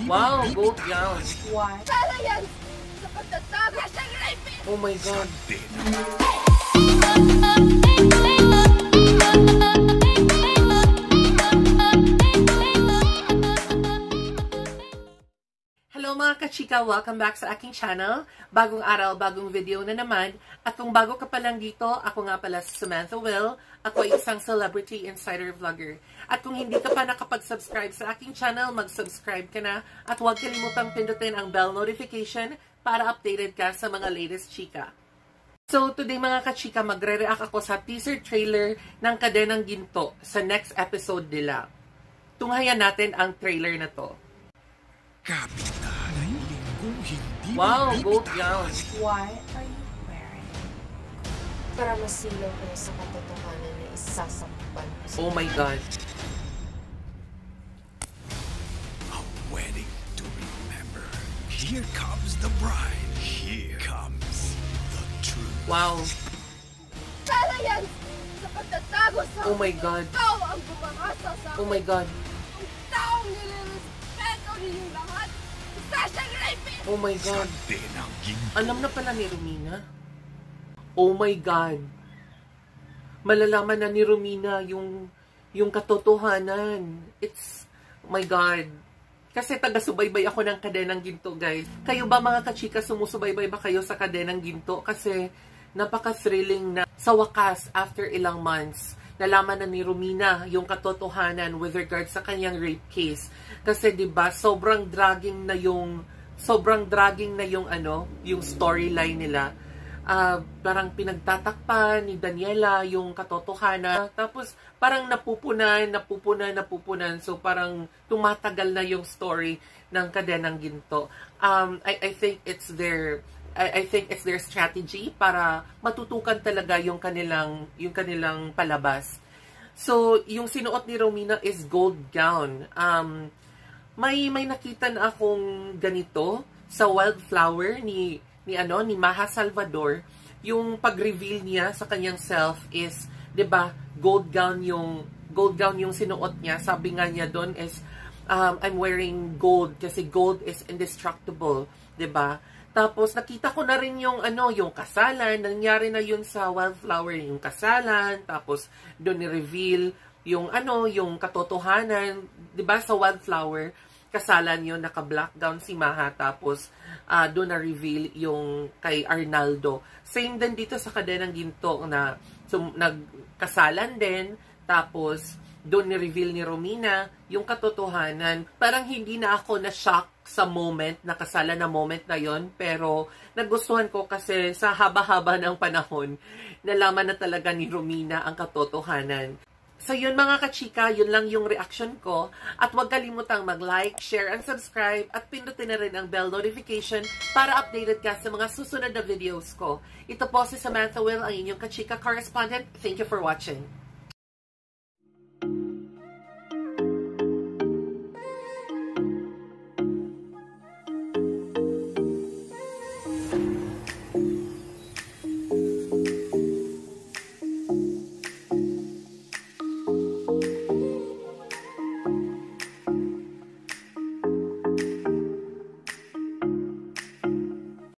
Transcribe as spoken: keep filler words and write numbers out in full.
Wow, gold gown. Why? Para yan sa pagtatago siyang rapist! Oh my God. Hello mga kachika! Welcome back sa aking channel. Bagong araw, bagong video na naman. At kung bago ka pa lang dito, ako nga pala si Samantha Will. Ako ay isang celebrity insider vlogger. At kung hindi ka pa nakapag-subscribe sa aking channel, mag-subscribe ka na. At huwag kalimutang pindutin ang bell notification para updated ka sa mga latest chika. So today mga kachika, magre-react ako sa teaser trailer ng Kadenang Ginto sa next episode nila. Tunghayan natin ang trailer na to. Kapitan, linggong hindi Wow, gold gown. Why are you wearing it? Para masilaw kayo sa katotohanan na isasampan ko sa Oh my God. A wedding to remember. Here comes the bride. Here comes the truth. Wow. Para yan sa pagtatago sa Oh my God. ikaw ang bumangasa sa Oh my God. ang taong nilirespeto ninyong lahat. Isa siyang rapist! Oh my God. Kadenang Ginto. Alam na pala ni Romina. Oh my God. Malalaman na ni Romina yung yung katotohanan. It's, oh my God. Kasi taga-subaybay ako ng Kadenang Ginto, guys. Kayo ba mga kachika, sumusubaybay ba kayo sa Kadenang Ginto? Kasi napaka-thrilling na sa wakas, after ilang months, nalaman na ni Romina yung katotohanan with regards sa kanyang rape case. Kasi 'di ba, sobrang dragging na yung sobrang dragging na yung ano, yung storyline nila. Uh, parang pinagtatakpan ni Daniela yung katotohanan. Tapos parang napupunan, napupunan, napupunan. So parang tumatagal na yung story ng Kadenang Ginto. Um, I, I think it's their I, I think it's their strategy para matutukan talaga yung kanilang yung kanilang palabas. So yung sinuot ni Romina is gold gown. Um, may may nakita na akong ganito sa Wildflower ni ni ano ni Maha Salvador. Yung pag-reveal niya sa kanyang self is, 'di ba, gold gown yung gold gown yung sinuot niya. Sabi nga niya doon is um, I'm wearing gold kasi gold is indestructible, 'di ba? Tapos nakita ko na rin yung ano, yung kasalan, nangyari na yun sa Wildflower, yung kasalan, tapos doon ni-reveal yung ano, yung katotohanan, 'di ba, sa Wildflower, kasalan yun, naka-black gown si Maha, tapos uh, doon na-reveal yung kay Arnaldo. Same din dito sa Kadenang Ginto na so, nagkasalan din, tapos doon ni-reveal ni Romina yung katotohanan. Parang hindi na ako na-shock sa moment, nakasalan na moment na yon, pero nagustuhan ko kasi sa haba-haba ng panahon, nalaman na talaga ni Romina ang katotohanan. So yun mga kachika, yun lang yung reaction ko. At huwag kalimutang mag-like, share, and subscribe. At pindutin na rin ang bell notification para updated ka sa mga susunod na videos ko. Ito po si Samantha Will, ang inyong kachika correspondent. Thank you for watching.